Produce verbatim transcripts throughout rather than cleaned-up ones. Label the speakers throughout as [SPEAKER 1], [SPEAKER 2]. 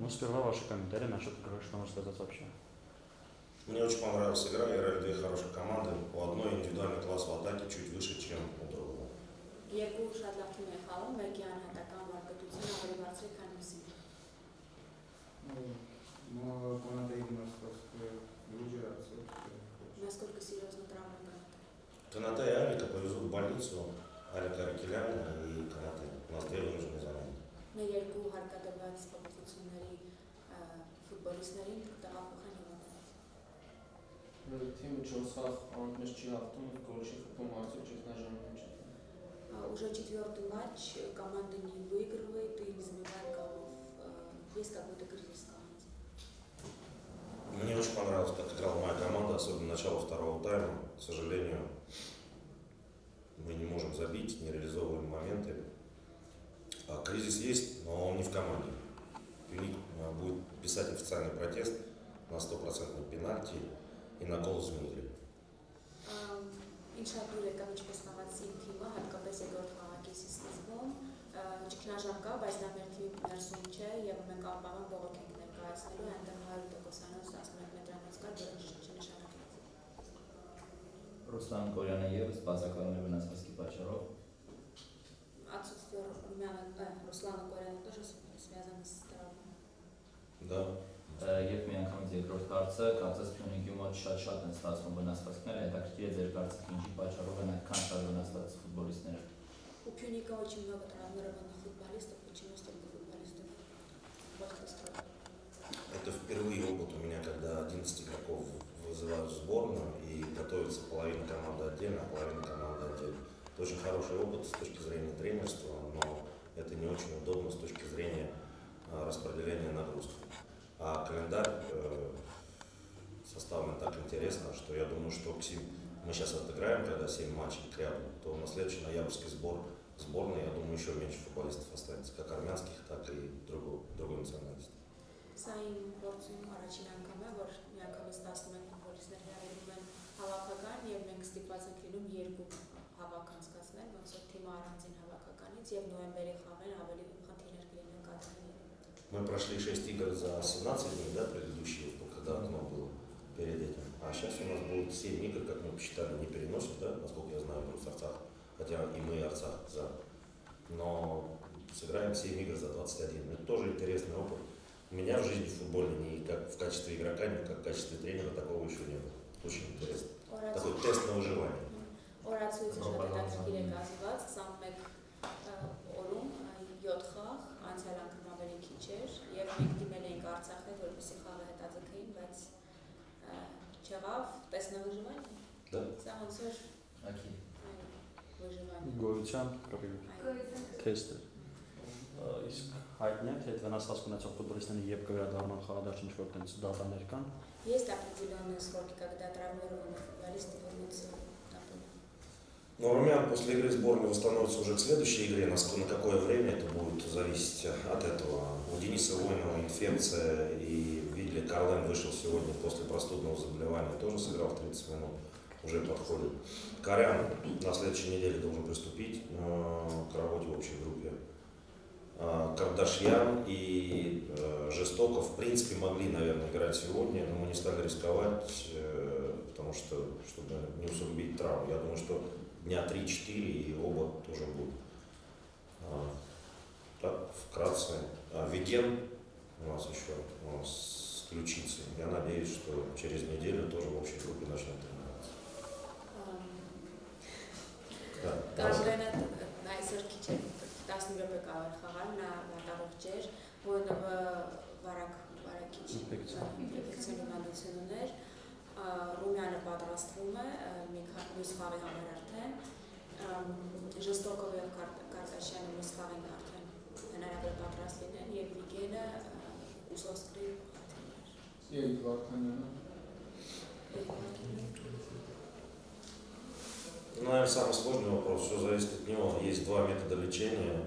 [SPEAKER 1] Ну, сперва ваши комментарии насчет игры, что можно сказать вообще?
[SPEAKER 2] Мне очень понравилась игра, играли две хорошие команды. У одной индивидуальный класс в атаке чуть выше, чем у другого.
[SPEAKER 3] Насколько серьезно травма?
[SPEAKER 2] Канате и Алика повезут в больницу. Алика Арикеляна и Канате. У нас две вынужденные замены.
[SPEAKER 3] Уже четвертый матч, команда не выигрывает и не забивает голов. Есть какой-то кризис в команде?
[SPEAKER 2] Мне очень понравилось, как играла моя команда, особенно начало второго тайма. К сожалению, мы не можем забить, не реализовываем моменты. А кризис есть, но он не в команде. Pyunik будет писать официальный протест на стопроцентный пенальти и на гол Змеили.
[SPEAKER 4] Руслан Корянаев, базакалный выносовский Пачаров.
[SPEAKER 3] Отсутствие Руслана Коряна тоже связано с травмой?
[SPEAKER 2] Да.
[SPEAKER 4] Եվ մի անգամից երկրորդ հարցը, կարծես Pyunik-ի մոտ շատ-շատ են ստացվում վնասվածքներ, հետաքրքիր է ձեր կարծիքը ինչի պատճառով են այդքան շատ վնասված ֆուտբոլիստները։
[SPEAKER 3] У Pyunika очень много травмированных футболистов, почему столько футболистов плохо строят?
[SPEAKER 2] Это впервые опыт у меня, когда одиннадцать игроков вызывают в сборную и готовится половина команды отдельно, а половина команды отдельно. Это очень хороший опыт с точки зрения тренерства, но это не очень удобно с точки зрения распределения нагрузки. А календарь э, составлен так интересно, что я думаю, что мы сейчас отыграем, когда семь матчей к ряду, то на следующий ноябрьский сбор сборной, я думаю, еще меньше футболистов останется, как армянских, так и другой, другой национальности.
[SPEAKER 3] Сайн փորձում առաջին անգամ է, որ միանգամից տասնմեկ ֆուտբոլիստներ հրավիրում են հավաքական եւ մենք ստիպված ենք լինում երկու հավաք անցկացնել, ոնց որ թիմը առանձին հավաքականից եւ նոյեմբերի խաղեր ավելի խնդիրներ կլինեն կատարել։
[SPEAKER 2] Мы прошли шесть игр за семнадцать дней, да, предыдущие, когда окно было перед этим. А сейчас у нас будет семь игр, как мы посчитали, не переносят, да, насколько я знаю, в Арцах. Хотя и мы и Арцах за. Но сыграем семь игр за двадцать один. Это тоже интересный опыт. У меня в жизни футбольной, ни как в качестве игрока, ни как в качестве тренера такого еще не было. Очень интересно. Такой тест на выживание.
[SPEAKER 3] Օրացույցը շատ հետաքրքիր է կազմված, քսանմեկ օրում յոթ խաղ, անցյալ անգամ ավելի քիչ էր, եւ մենք դիմել էինք Արցախ հետ, որպեսզի խաղը հետաձգեին, բայց չեղավ, տես на выживание։
[SPEAKER 2] Да.
[SPEAKER 3] Սա ոնց էր выживание։
[SPEAKER 1] Գոյության թեստը։ Իսկ հայտնի է, թե այդ վնասվածք ունեցող ֆուտբոլիստները երբ կվերադառնան խաղադաշտ ինչ-որ տենց դատաներ կան։
[SPEAKER 3] Есть определенные сроки, когда травмированные футболисты вернутся на поле.
[SPEAKER 2] Но румян после игры сборной восстановится уже к следующей игре. На какое время это будет зависеть от этого. У Дениса Воинова инфекция, и видели, Карлен вышел сегодня после простудного заболевания, тоже сыграл тридцать минут, уже подходит. Корян на следующей неделе должен приступить к работе в общей группе. Кардашьян и э, Жестоков в принципе могли, наверное, играть сегодня, но мы не стали рисковать, э, потому что, чтобы не усугубить травму. Я думаю, что дня три-четыре и оба тоже будут. А, так, вкратце. А, Веген у нас еще у нас с ключицей. Я надеюсь, что через неделю тоже в общей группе начнет тренироваться.
[SPEAKER 3] տասն րոպե կարող խաղալ, նա վատառող չէր, որովհետև վարակ վարակիչ ինֆեկցիոն հիվանդություն ուներ, Ռումյանը պատրաստվում է մի մյուս խաղի համար արդեն, Ժստոկովը և Կարտաշյանը մյուս խաղին արդեն հնարավոր պատրաստ լինեն և Վիգենը ուսոստրի խաթիներ։
[SPEAKER 5] Երիք Վարդանյանը։
[SPEAKER 2] Ну, наверное, самый сложный вопрос, все зависит от него. Есть два метода лечения.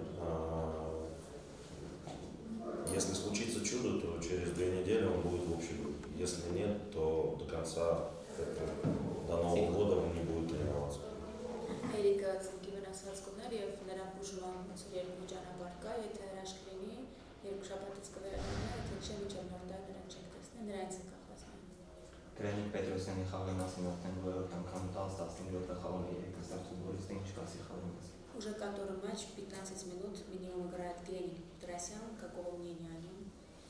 [SPEAKER 2] Если случится чудо, то через две недели он будет в общей группе. Если нет, то до конца, до Нового года он не будет тренироваться.
[SPEAKER 3] Երիկը ծնկի վնասվածքներ և նրան բուժման երկու ճանապարհ կա, եթե հրաշք լինի, երկու շաբաթից կվերադառնա, եթե Չեմ իջել նոր տա նրան չեք տեսնել, նրանց է կախված։
[SPEAKER 5] Կրենիկ Պետրոսյանի խաղի մասին արդեն որորդ անգամ տասը տասնյոթ խաղում է երիտասարդ ֆուտբոլիստը ինչ կասի խաղի մասին։
[SPEAKER 3] Уже который матч пятнадцать минут минимум играет Гений Петросян, какого мнения о нем?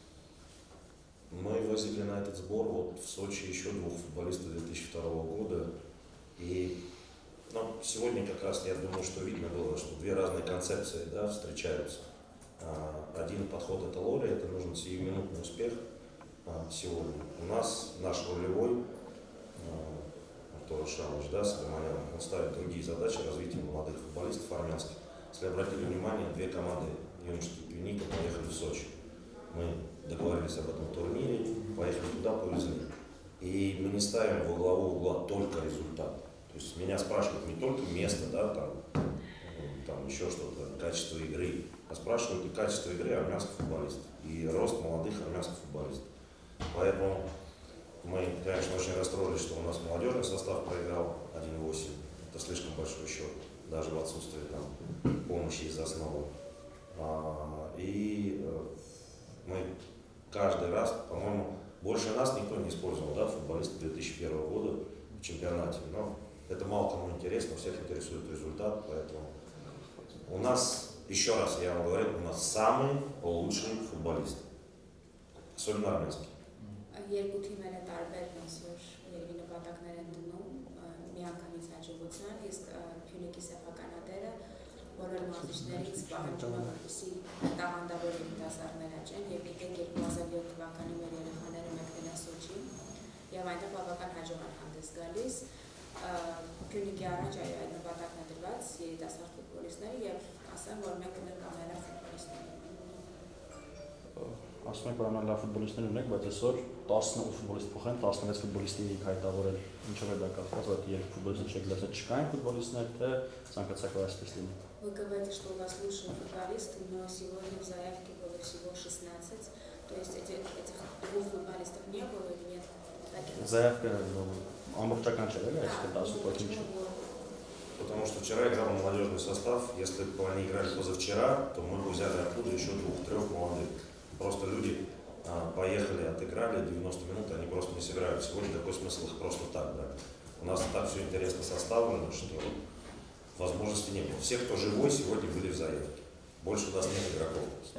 [SPEAKER 2] Мы возили на этот сбор вот в Сочи еще двух футболистов две тысячи второго года. И ну, сегодня как раз я думаю, что видно было, что две разные концепции, да, встречаются. Один подход это лори, это нужен сиюминутный успех сегодня. У нас наш рулевой, Артур Шамович, да, Сагаманян, он ставит другие задачи развития молодых футболистов армянских. Если обратили внимание, две команды юношеских Pyunik поехали в Сочи. Мы договорились об этом турнире, поехали туда, повезли. И мы не ставим во главу угла только результат. То есть меня спрашивают не только место, да, там, там еще что-то, качество игры, а спрашивают и качество игры армянских футболистов, и рост молодых армянских футболистов. Поэтому мы, конечно, очень расстроились, что у нас молодежный состав проиграл один восемь. Это слишком большой счет, даже в отсутствии там помощи из основы. А, и мы каждый раз, по-моему, больше нас никто не использовал, да, футболисты две тысячи первого года в чемпионате. Но это мало кому интересно, всех интересует результат, поэтому у нас, еще раз я вам говорю, у нас самые лучшие футболисты, особенно армянские.
[SPEAKER 3] Երկու թիմերը տարբեր մասոր երկի նպատակներ են դնում, միանգամից հաջողության, իսկ Pyunik-ի սեփականատերը բոլոր մարզիչներից պահանջում է, որպեսզի տաղանդավոր երիտասարդներ աճեն, եւ գիտեք երկու հազար յոթ թվականին մեր երեխաները մեկնել են Սոչի եւ այնտեղ բավական հաջող են հանդես գալիս։ Pyunik-ի առաջ այո այդ նպատակն է դրված երիտասարդ ֆուտբոլիստների եւ ասեմ, որ մենք ունենք ամենալավ ֆուտբոլիստները։
[SPEAKER 1] Ասում եք, որ ամենալավ ֆուտբոլիստներ ունենք, բայց այսօր տասնութ ֆուտբոլիստ փոխեն, տասնվեց ֆուտբոլիստի հայտարարել, ինչով է դա կապված, որ երկու ֆուտբոլիստներ չեք լսել, չկային ֆուտբոլիստներ, թե ցանկացած որ այսպես լինի։
[SPEAKER 3] Вы говорите, что у вас лучшие футболисты, но сегодня в заявке было всего шестнадцать, то есть эти, этих двух футболистов не было или нет?
[SPEAKER 1] Заявка амбурчакан չէ, այսպես տասնութ ինչ։
[SPEAKER 2] Потому что вчера играл молодежный состав, если бы они играли позавчера, то мы бы взяли оттуда еще двух-трех молодых. Просто люди а, поехали, отыграли девяносто минут, они просто не сыграют. Сегодня какой смысл их просто так, да? У нас так все интересно составлено, что возможности не было. Все, кто живой, сегодня были в заявке. Больше у нас нет игроков.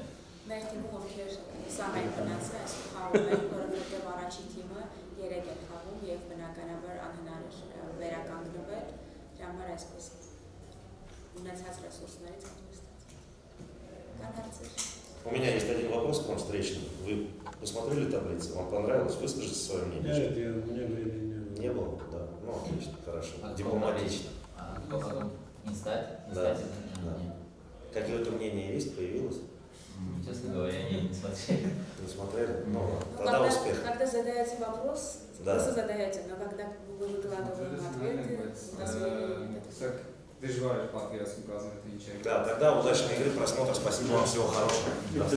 [SPEAKER 2] У меня есть один вопрос к вам встречный. Вы посмотрели таблицу? Вам понравилось? Выскажите свое мнение.
[SPEAKER 6] Нет, я, у меня времени не было.
[SPEAKER 2] Не было? Да. Ну, отлично, хорошо.
[SPEAKER 4] А
[SPEAKER 2] Дипломатично.
[SPEAKER 4] А кто потом? Инстать?
[SPEAKER 2] Да.
[SPEAKER 4] Инстать
[SPEAKER 2] Да. Какие-то мнения есть? Появилось?
[SPEAKER 4] Честно говоря, не, не смотрели.
[SPEAKER 2] Не смотрели? Ну,
[SPEAKER 3] Ну,
[SPEAKER 2] тогда
[SPEAKER 3] когда,
[SPEAKER 2] успех.
[SPEAKER 3] когда задаете вопрос,
[SPEAKER 2] Да.
[SPEAKER 3] просто задаете, но когда вы выкладываете ответы, у нас времени нет.
[SPEAKER 6] Ты же говоришь по-английски, указывает ничего.
[SPEAKER 2] Да, тогда удачной игры, просмотра. Спасибо вам, всего хорошего.